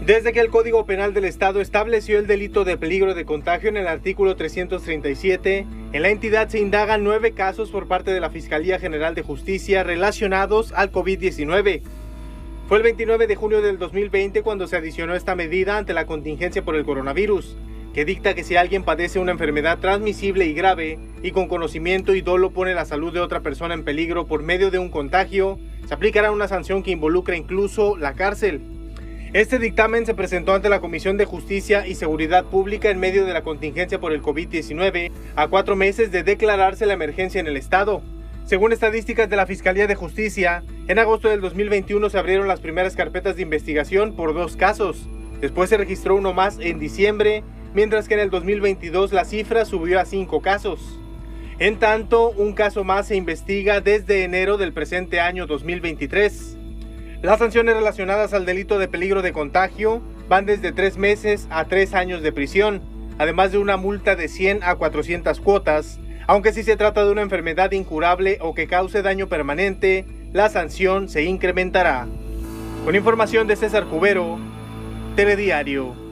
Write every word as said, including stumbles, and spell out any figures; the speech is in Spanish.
Desde que el Código Penal del Estado estableció el delito de peligro de contagio en el artículo trescientos treinta y siete, en la entidad se indagan nueve casos por parte de la Fiscalía General de Justicia relacionados al COVID diecinueve. Fue el veintinueve de junio del dos mil veinte cuando se adicionó esta medida ante la contingencia por el coronavirus, que dicta que si alguien padece una enfermedad transmisible y grave y con conocimiento y dolo pone la salud de otra persona en peligro por medio de un contagio, se aplicará una sanción que involucra incluso la cárcel. Este dictamen se presentó ante la Comisión de Justicia y Seguridad Pública en medio de la contingencia por el COVID diecinueve, a cuatro meses de declararse la emergencia en el estado. Según estadísticas de la Fiscalía de Justicia, en agosto del dos mil veintiuno se abrieron las primeras carpetas de investigación por dos casos. Después se registró uno más en diciembre, mientras que en el dos mil veintidós la cifra subió a cinco casos. En tanto, un caso más se investiga desde enero del presente año dos mil veintitrés. Las sanciones relacionadas al delito de peligro de contagio van desde tres meses a tres años de prisión, además de una multa de cien a cuatrocientas cuotas, aunque si se trata de una enfermedad incurable o que cause daño permanente, la sanción se incrementará. Con información de César Cubero, Telediario.